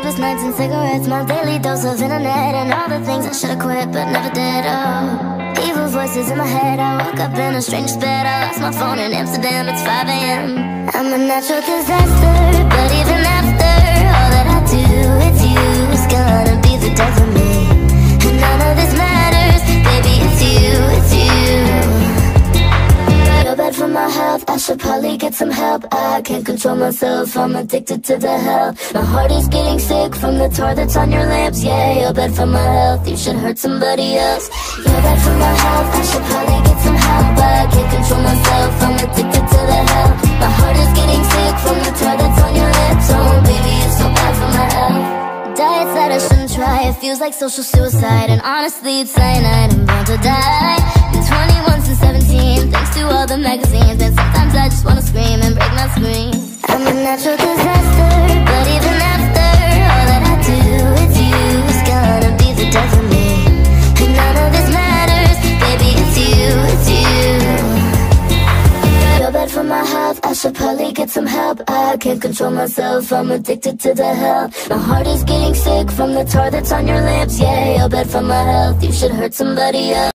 sleepless nights and cigarettes, my daily dose of internet, and all the things I should've quit but never did. Oh, evil voices in my head. I woke up in a stranger's bed. I lost my phone in Amsterdam. It's 5 a.m. I'm a natural disaster, but even after all that I do, it's you who's gonna be the death of me. And none of this matters, baby, it's you, it's you. Feel bad for my health, I should probably get some help. I can't control myself, I'm addicted to the hell. My heart is getting sick from the tar that's on your lips. Yeah, you're bad for my health, you should hurt somebody else. You're bad for my health, I should probably get some help. I can't control myself, I'm addicted to the hell. My heart is getting sick from the tar that's on your lips. Oh baby, it's so bad for my health. Diets that I shouldn't try, it feels like social suicide. And honestly, it's cyanide, I'm bound to die. Been 21 since 17, thanks to all the magazines. And sometimes I just wanna scream and break my screen. I'm a natural disaster, but even after all that I do, it's you who's gonna be the death of me. And none of this matters, baby, it's you, it's you. Feel bad for my health, I should probably get some help. I can't control myself, I'm addicted to the hell. My heart is getting sick from the tar that's on your lips. Yeah, you're bad for my health, you should hurt somebody else.